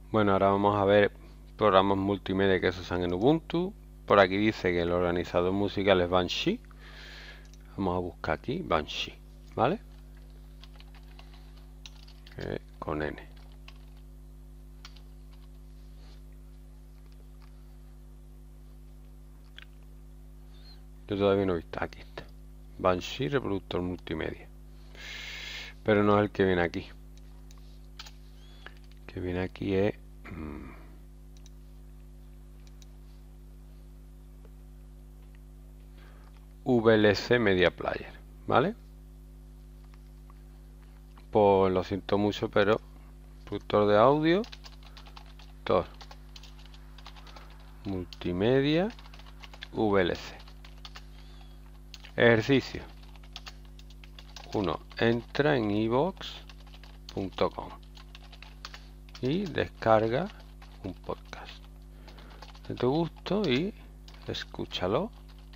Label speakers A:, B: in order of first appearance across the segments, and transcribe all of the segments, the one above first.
A: Bueno, ahora vamos a ver programas multimedia que se usan en Ubuntu. Por aquí dice que el organizador musical es Banshee. Vamos a buscar aquí Banshee, ¿vale? Con N. Yo todavía no he visto. Aquí está. Banshee, reproductor multimedia. Pero no es el que viene aquí. El que viene aquí es... VLC Media Player, ¿vale? Pues lo siento mucho, pero reproductor de audio, multimedia, VLC. Ejercicio. 1. Entra en iVoox.com y descarga un podcast de tu gusto y escúchalo.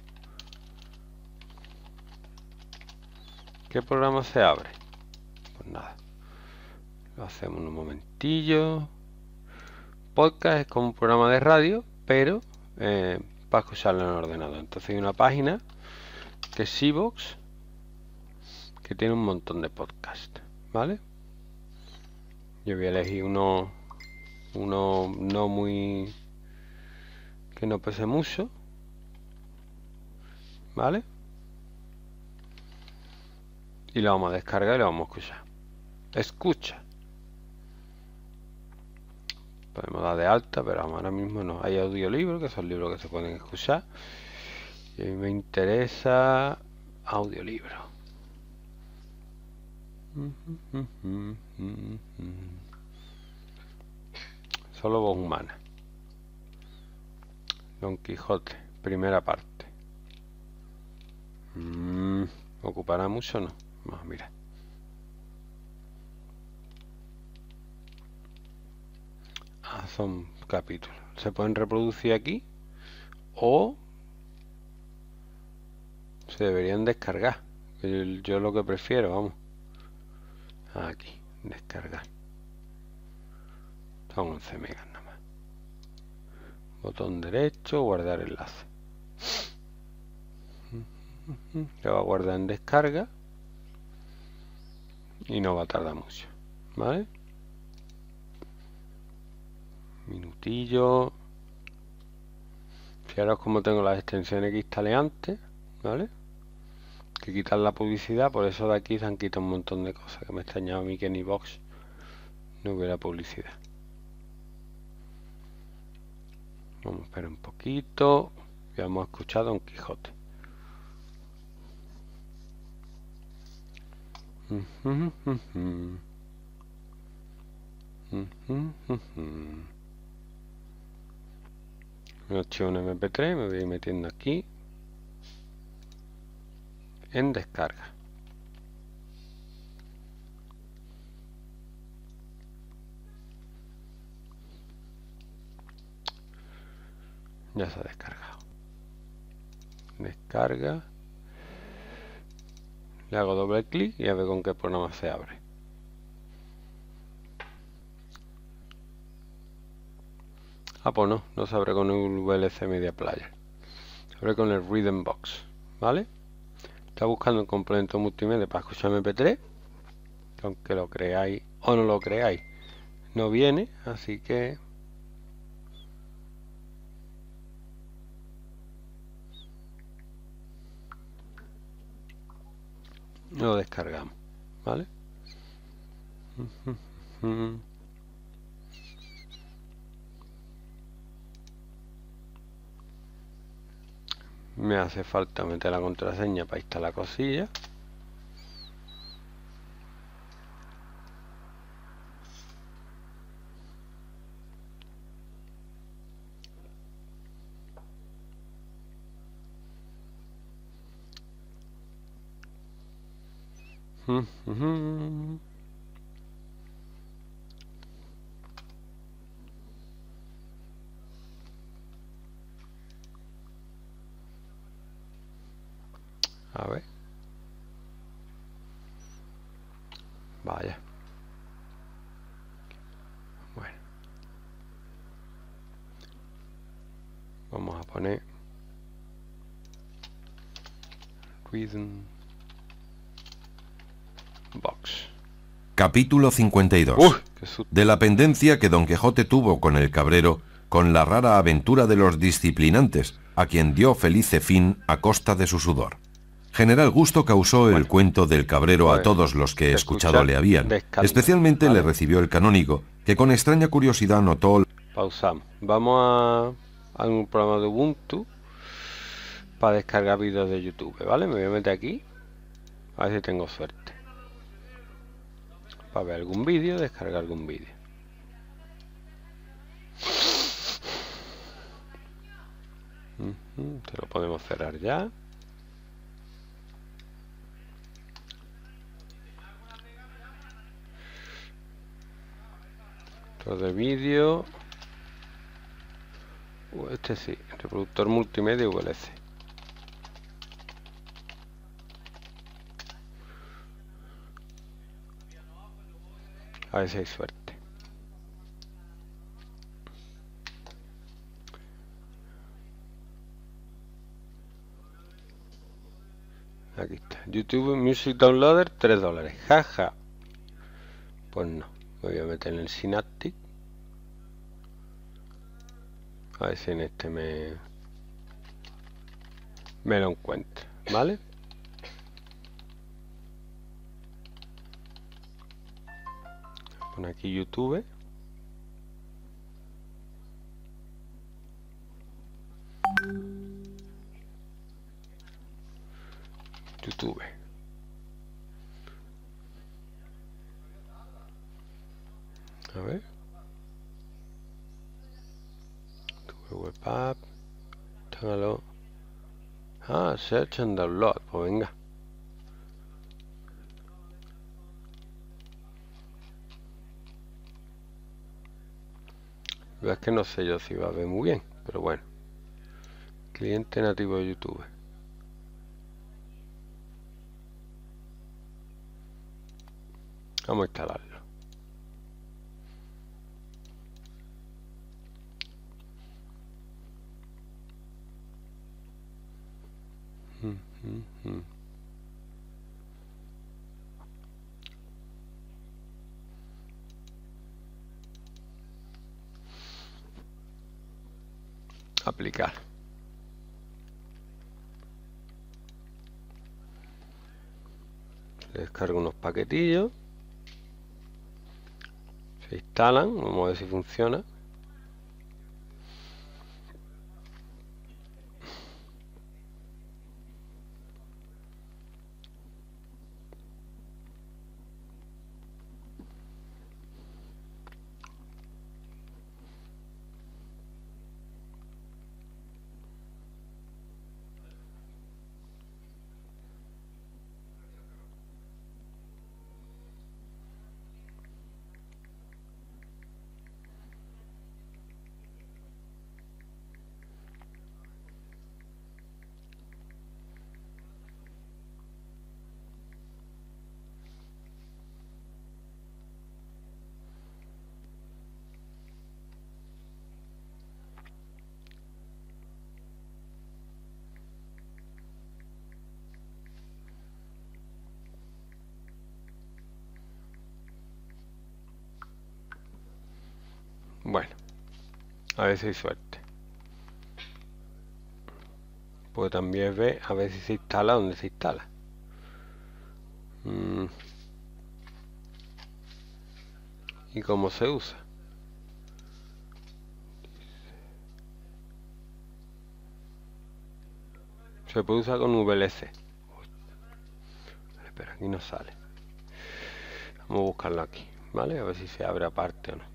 A: ¿Qué programa se abre? Pues nada, lo hacemos en un momentillo. Podcast es como un programa de radio, pero para escucharlo en el ordenador. Entonces hay una página que es iVoox, que tiene un montón de podcasts, ¿vale? Yo voy a elegir uno no muy... que no pese mucho, ¿vale? Y lo vamos a descargar y lo vamos a escuchar. Escucha. Podemos dar de alta, pero ahora mismo no. Hay audiolibros, que son libros que se pueden escuchar. Y a mí me interesa audiolibro. Solo voz humana. Don Quijote, primera parte. ¿Ocupará mucho o no? Vamos a mirar. Son capítulos. Se pueden reproducir aquí o se deberían descargar. Yo lo que prefiero, vamos. Aquí, descargar. Son 11 megas nada más. Botón derecho, guardar enlace. Lo va a guardar en descarga y no va a tardar mucho, ¿vale? Minutillo. Fijaros como tengo las extensiones que instalé antes, ¿vale? Que quitan la publicidad, por eso de aquí se han quitado un montón de cosas, que me extrañaba a mí que en iVoox no hubiera publicidad. Vamos a esperar un poquito. Ya hemos escuchado Don Quijote. Archivo en MP3, me voy a ir metiendo aquí en descarga. Ya se ha descargado. Descarga. Le hago doble clic y a ver con qué programa se abre. Pues no se abre con el VLC Media Player. Se abre con el Rhythm Box, ¿vale? Está buscando un complemento multimedia para escuchar MP3, que aunque lo creáis o no lo creáis, no viene, así que lo descargamos, ¿vale? Me hace falta meter la contraseña para instalar cosillas. A ver. Vaya. Bueno. poner Rhythm Box.
B: Capítulo 52.
A: ¡Uy! ¡Qué susto!
B: De la pendencia que Don Quijote tuvo con el cabrero, con la rara aventura de los disciplinantes, a quien dio felice fin a costa de su sudor. General gusto causó el cuento del cabrero
A: pues,
B: a todos los que
A: se
B: escuchado
A: escucha
B: le habían.
A: de escándalo,
B: Especialmente
A: ¿vale?
B: le recibió el canónigo, que con extraña curiosidad notó...
A: Pausamos. Vamos a un programa de Ubuntu para descargar vídeos de YouTube, ¿vale? Me voy a meter aquí, a ver si tengo suerte. Para ver algún vídeo, descargar algún vídeo. Te lo podemos cerrar ya. Todo de vídeo. Este sí, reproductor multimedia VLC. A ver si hay suerte. Aquí está. YouTube Music Downloader, $3. Jaja. Pues no. Me voy a meter en el Synaptic. A ver si en este me lo encuentro. ¿Vale? Pon aquí YouTube. YouTube. A ver. YouTube Web App. Téngalo. Ah, Search and Download. Pues venga. Es que no sé yo si va a ver muy bien, pero bueno. Cliente nativo de YouTube. Vamos a instalarlo. Aplicar. Le descargo unos paquetillos. Se instalan. Vamos a ver si funciona. Bueno, a ver si hay suerte. Pues también ve a ver si se instala donde se instala. Y cómo se usa. Se puede usar con VLC. Espera, aquí no sale. Vamos a buscarlo aquí, ¿vale? A ver si se abre aparte o no.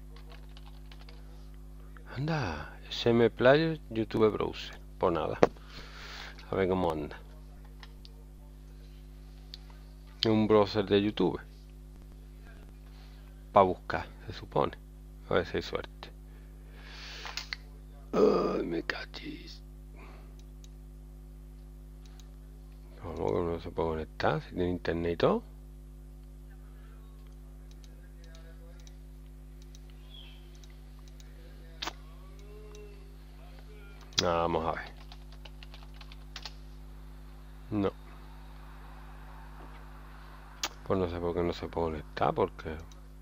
A: Anda, SM Player YouTube Browser. Pues nada. A ver cómo anda. Es un browser de YouTube. Para buscar, se supone. A ver si hay suerte. Ay, me cachis. Vamos, que no se puede conectar. Si tiene internet y todo. Vamos a ver. No. Pues no sé por qué no se puede conectar, porque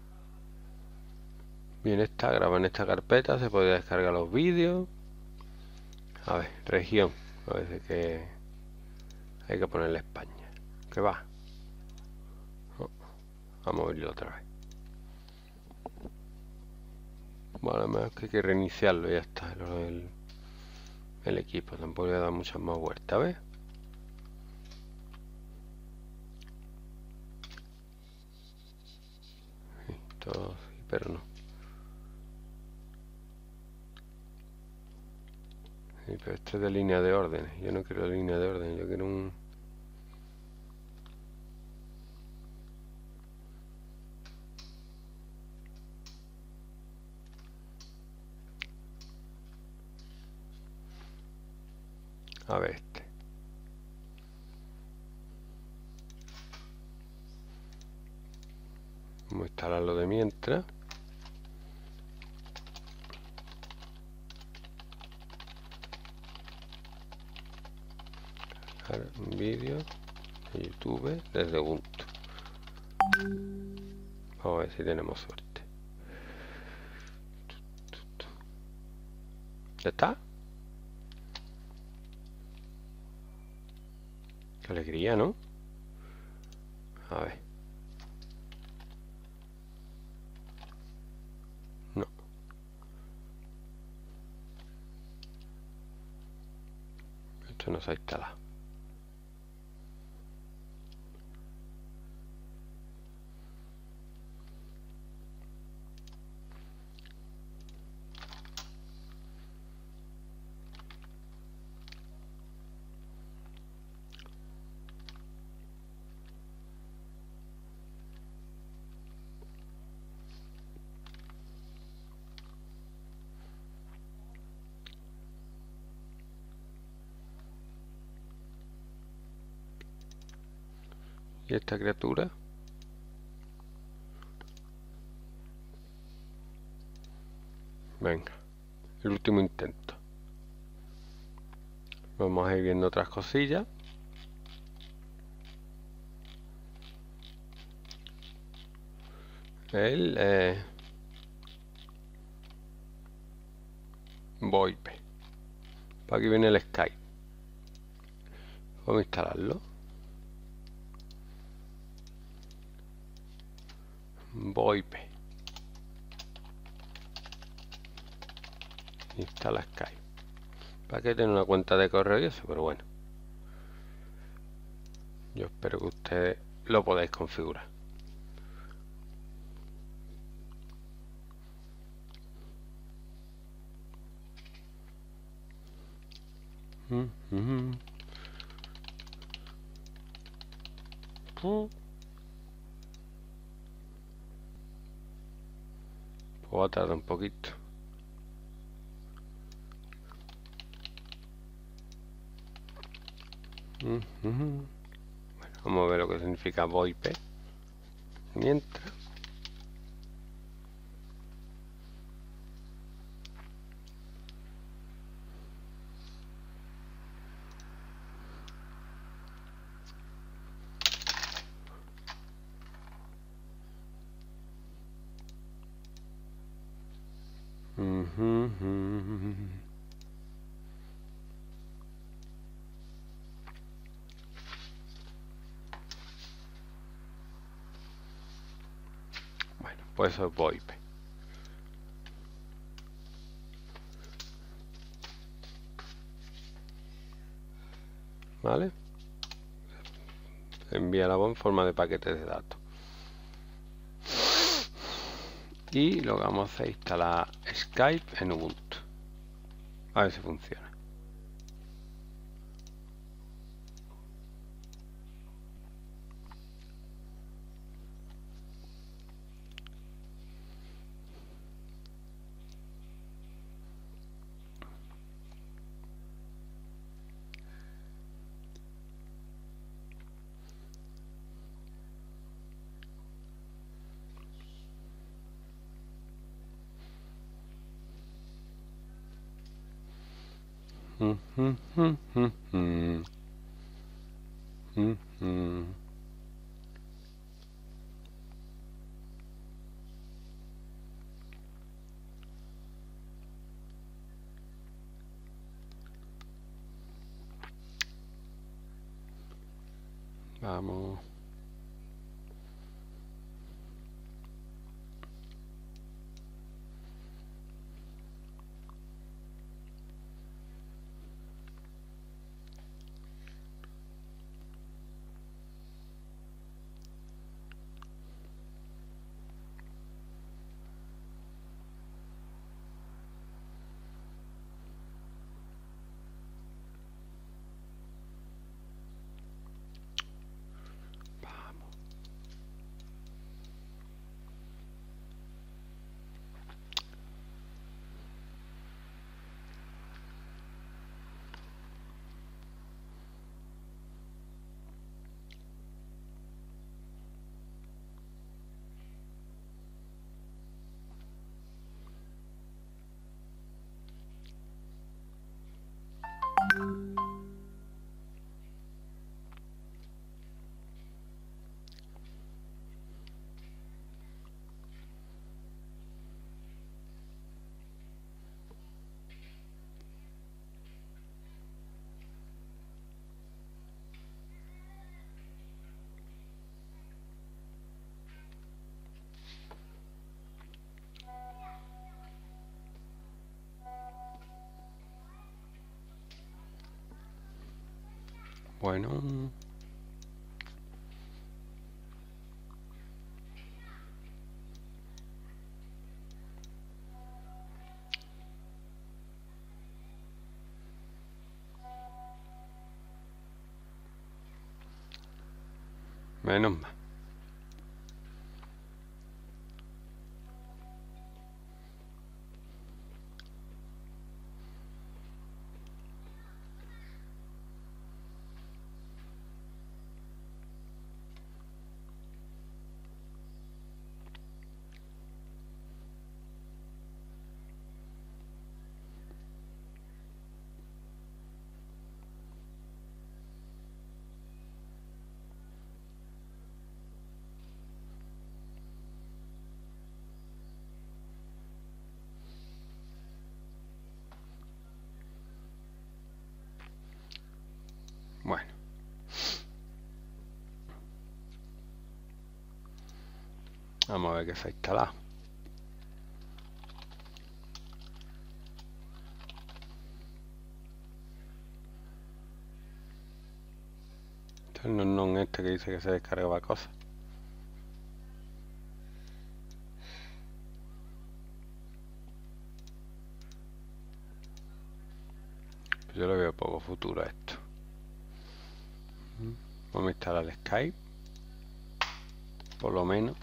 A: bien está, graba en esta carpeta, se puede descargar los vídeos. A ver, región. A veces que hay que ponerle España. ¿Qué va? Oh, vamos a verlo otra vez. Vale, más que hay que reiniciarlo, ya está. El equipo, tampoco le da muchas más vueltas, ¿ves? Sí, todo, sí, pero no. Sí, pero esto es de línea de órdenes. Yo no quiero línea de orden, yo quiero un... A ver este. Vamos a instalarlo de mientras. Un vídeo de YouTube desde Ubuntu. Vamos a ver si tenemos suerte. ¿Ya está? Qué alegría, ¿no? A ver. No. Esto no se ha instalado. ¿Y esta criatura? Venga, el último intento. Vamos a ir viendo otras cosillas. El VoIP. Para aquí viene el Skype. Vamos a instalarlo. VoIP. Instala Skype. ¿Para qué tener una cuenta de correo y eso? Pero bueno. Yo espero que ustedes lo podáis configurar. Pues va a tardar un poquito. Bueno, vamos a ver lo que significa VoIP. Mientras. Bueno, pues eso es VoIP. ¿Vale? Envía la voz en forma de paquete de datos. Y lo que vamos a hacer es instalar Skype en Ubuntu. A ver si funciona. Vamos. Bueno, menos mal. Bueno, vamos a ver qué se ha instalado. Este es el non este que dice que se descargaba cosas. Yo le veo poco futuro a esto. Vamos a instalar el Skype, por lo menos.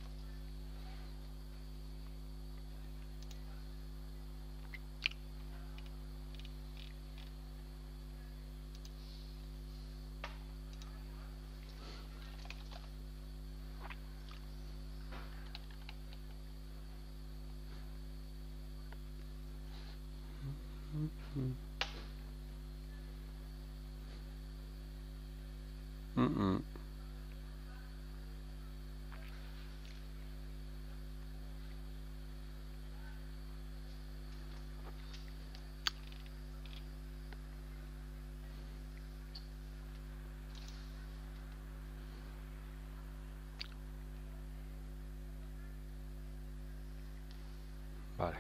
A: Vale.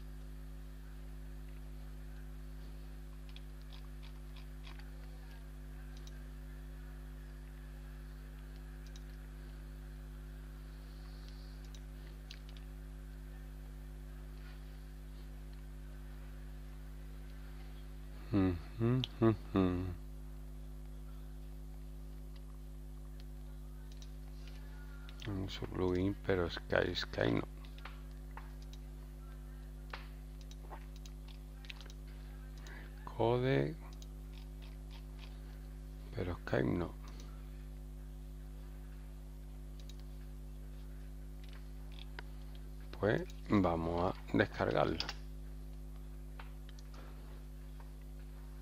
A: Un subplugin, pero Sky no. Code, pero Skype no. Pues vamos a descargarlo.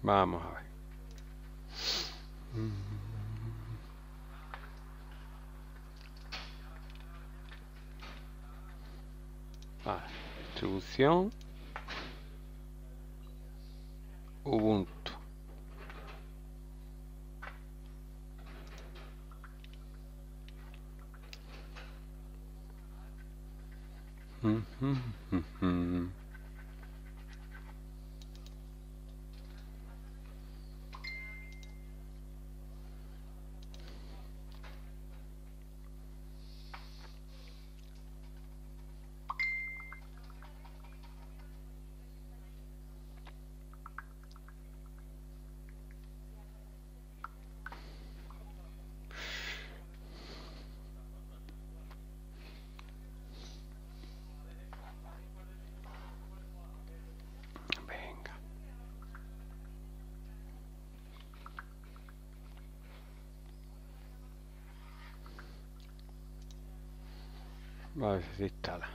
A: Vamos a ver. Vale. Distribución Ubuntu. Venga. A ver si se instala.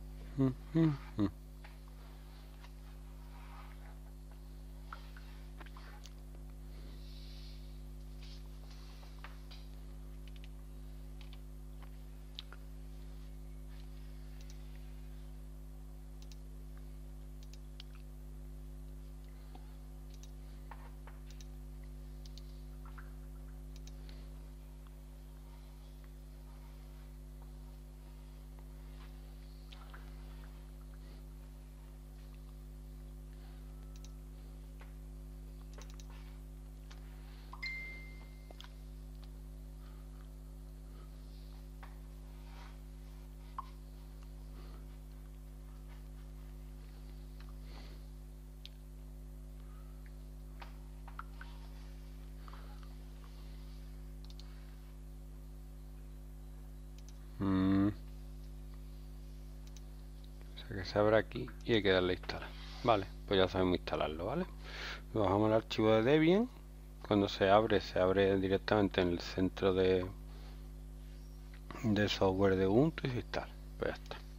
A: O sea que se abre aquí y hay que darle a instalar. Vale, pues ya sabemos instalarlo, ¿vale? Bajamos el archivo de Debian. Cuando se abre directamente en el centro de software de Ubuntu y se instala. Pues ya está.